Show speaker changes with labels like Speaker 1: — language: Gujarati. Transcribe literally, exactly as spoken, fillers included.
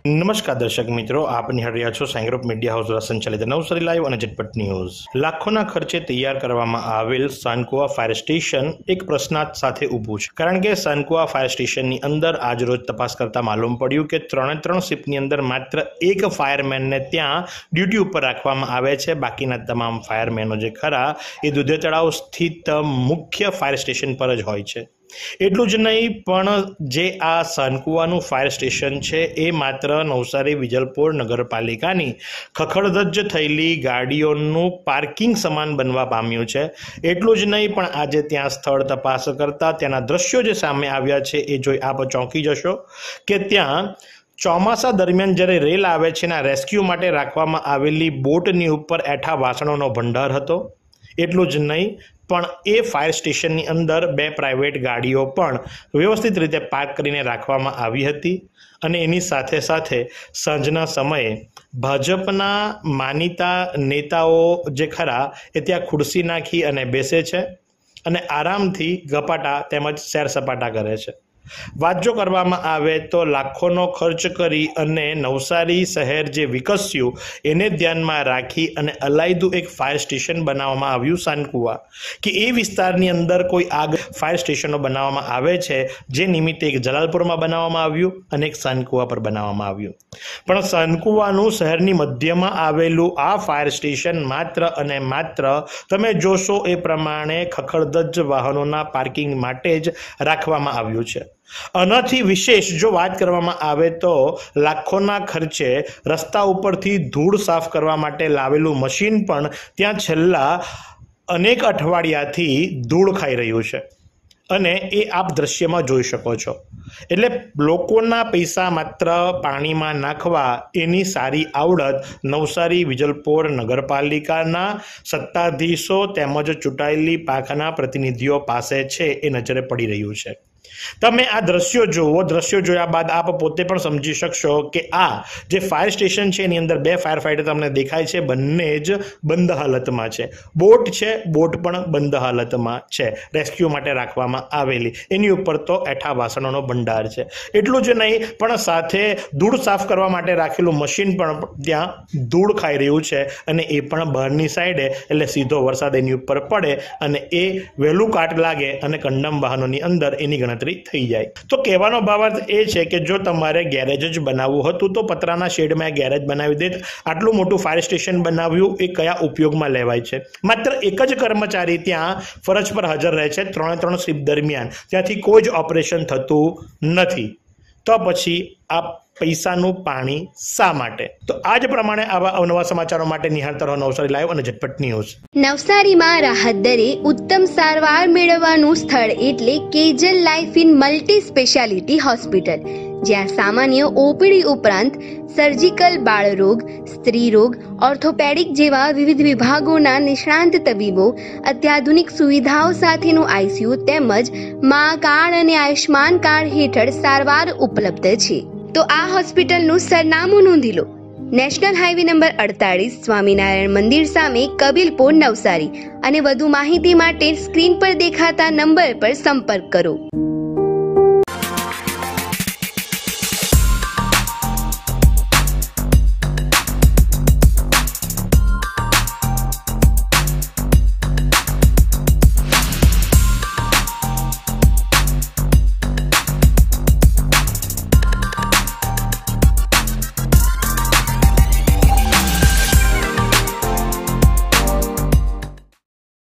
Speaker 1: નમસ્કાર દર્શક મિત્રો, આપ નિહાળી રહ્યા છો સાઈ ગ્રુપ મીડિયા હાઉસ દ્વારા સંચાલિત નવસારી લાઈવ અને ઝટપટ ન્યૂઝ. લાખોના ખર્ચે તૈયાર કરવામાં આવેલ સાનકુવા ફાયર સ્ટેશન એક પ્રશ્નાર્થ સાથે ઊભું છે, કારણ કે સાનકુવા ફાયર સ્ટેશનની અંદર આજરોજ તપાસ કરતા માલુમ પડ્યું કે ત્રણે ત્રણ શિફ્ટની અંદર માત્ર એક ફાયરમેનને ત્યાં ડ્યુટી ઉપર રાખવામાં આવે છે. બાકીના તમામ ફાયરમેનો જે ખરા એ દુધે તળાવ સ્થિત મુખ્ય ફાયર સ્ટેશન પર જ હોય છે. એટલું જ નહીં, પણ જે આ સાનકુવાનું ફાયર સ્ટેશન છે એ માત્ર નવસારી વિજલપોર નગરપાલિકાની ખખડધજ થયેલી ગાડીઓનું પાર્કિંગ સમાન બનવા પામ્યું છે. એટલું જ નહીં, પણ આજે ત્યાં સ્થળ તપાસ કરતા તેના દ્રશ્યો જે સામે આવ્યા છે એ જોઈ આપ ચોંકી જશો કે ત્યાં ચોમાસા દરમિયાન જ્યારે રેલ આવે છે એના રેસ્ક્યુ માટે રાખવામાં આવેલી બોટની ઉપર એઠા વાસણોનો ભંડાર હતો. એટલું જ નહીં, પણ એ ફાયર સ્ટેશનની અંદર બે પ્રાઇવેટ ગાડીઓ પણ વ્યવસ્થિત રીતે પાર્ક કરીને રાખવામાં આવી હતી. અને એની સાથે સાથે સાંજના સમયે ભાજપના માનીતા નેતાઓ જે ખરા એ ત્યાં ખુરશી નાખી અને બેસે છે અને આરામથી ગપાટા તેમજ સૈર સપાટા કરે છે. વાત જો કરવામાં આવે તો લાખોનો ખર્ચ કરી અને નવસારી શહેર જે વિકસ્યું એને ધ્યાનમાં રાખી અને અલાયદું એક ફાયર સ્ટેશન બનાવવામાં આવ્યું સાનકુવા, કે એ વિસ્તારની અંદર કોઈ આગ ફાયર સ્ટેશનો બનાવવામાં આવે છે, જે નિમિત્તે એક જલાલપુરમાં બનાવવામાં આવ્યું અને એક સાનકુવા પર બનાવવામાં આવ્યું. પણ સાનકુવાનું શહેરની મધ્યમાં આવેલું આ ફાયર સ્ટેશન માત્ર અને માત્ર તમે જોશો એ પ્રમાણે ખખડધજ વાહનોના પાર્કિંગ માટે જ રાખવામાં આવ્યું છે. આનાથી વિશેષ જો વાત કરવામાં આવે તો લાખોના ખર્ચે રસ્તા ઉપરથી ધૂળ સાફ કરવા માટે લાવેલું મશીન પણ ત્યાં છેલ્લા અનેક અઠવાડિયાથી ધૂળ ખાઈ રહ્યું છે અને એ આપ દ્રશ્યમાં જોઈ શકો છો. એટલે લોકોના પૈસા માત્ર પાણીમાં નાખવા એની સારી આવડત નવસારી વિજલપોર નગરપાલિકાના સત્તાધીશો તેમજ ચૂંટાયેલી પાંખના પ્રતિનિધિઓ પાસે છે એ નજરે પડી રહ્યું છે. તમે આ દ્રશ્યો જુઓ. દ્રશ્યો જોયા બાદ આપ પોતે પણ સમજી શકશો કે આ જે ફાયર સ્ટેશન છે એની અંદર બે ફાયર ફાઈટર તમને દેખાય છે, બંને જ બંધ હાલતમાં છે. બોટ છે, બોટ પણ બંધ હાલતમાં છે, રેસ્ક્યુ માટે રાખવામાં આવેલી. એની ઉપર તો એઠા વાસણોનો ભંડાર છે. એટલું જ નહીં, પણ સાથે ધૂળ સાફ કરવા માટે રાખેલું મશીન પણ ત્યાં ધૂળ ખાઈ રહ્યું છે અને એ પણ બહારની સાઈડે, એટલે સીધો વરસાદ એની ઉપર પડે અને એ વહેલું કાટ લાગે અને કંડમ વાહનોની અંદર એની ગણતરી થઈ જાય. તો કહેવાનો ભાવાર્થ એ છે કે જો તમારે ગેરેજ જ બનાવવું હતું તો પતરાના શેડમાં ગેરેજ બનાવી દેત. આટલું મોટું ફાયર સ્ટેશન બનાવ્યું એ કયા ઉપયોગમાં લેવાય છે? માત્ર એક જ કર્મચારી ત્યાં ફરજ પર હાજર રહે છે ત્રણે ત્રણ શિફ્ટ દરમિયાન. ત્યાંથી કોઈ જ ઓપરેશન થતું નથી. તો પછી આ પૈસાનું પાણી શા માટે? તો આજ પ્રમાણે આવા અવનવા સમાચારો માટે નિહાળતા રહો નવસારી લાઈવ અને ઝટપટ ન્યૂઝ.
Speaker 2: નવસારીમાં રાહત દરે ઉત્તમ સારવાર મેળવવાનું સ્થળ એટલે Kejal life in multi speciality hospital, જ્યાં સામાન્ય ઓપીડી ઉપરાંત સર્જિકલ, બાળરોગ, સ્ત્રી રોગ, ઓર્થોપેડિક જેવા વિવિધ વિભાગોના નિષ્ણાંત તબીબો, અત્યાધુનિક સુવિધાઓ સાથેનું આઈસીયુ તેમજ મા કાર્ડ અને આયુષ્માન કાર્ડ હેઠળ સારવાર ઉપલબ્ધ છે. તો આ હોસ્પિટલનું સરનામું નોંધી લો. નેશનલ હાઈવે નંબર અડતાળીસ, સ્વામિનારાયણ મંદિર સામે, કબીલપુર, નવસારી. અને વધુ માહિતી માટે સ્ક્રીન પર દેખાતા નંબર પર સંપર્ક કરો.